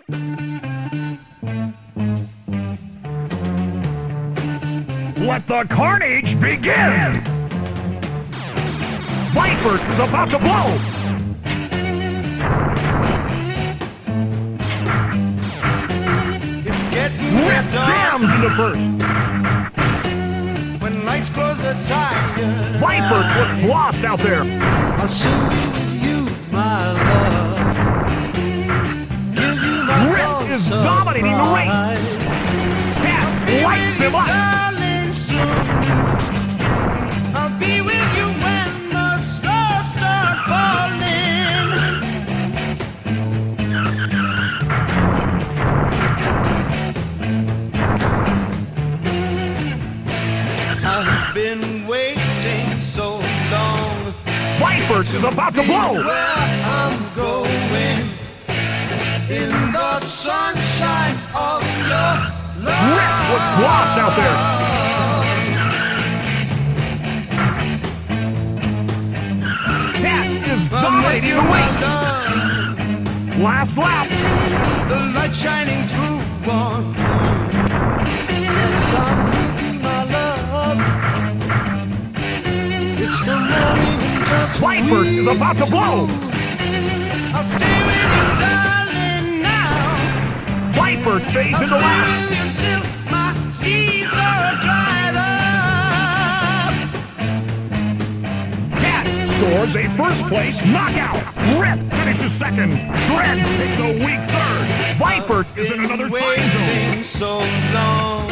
Let the carnage begin! Viper is about to blow! It's getting Rip jams in the first! When lights close the tires. Viper was lost out there! I'll soon be with you, my love. Give you my Rip is dominating the race! Cat lights him up! Darling, soon. I'll be with you when the stars start falling. I've been waiting so long. Viper is about to blow! Where I'm going in the sunshine of your love. Rip was lost out there! Cat is dominating the race! Last lap! The light shining through on you. Yes, I'm with you, my love. It's the morning and just Viper is about to blow! I'll stay with you, darling, now. Viper stays I'll in the stay lap! with you till my seas are dried up. Cat scores a first place knockout! Rip finishes second! Dread takes a weak third! Viper is in another time zone! Waiting so long.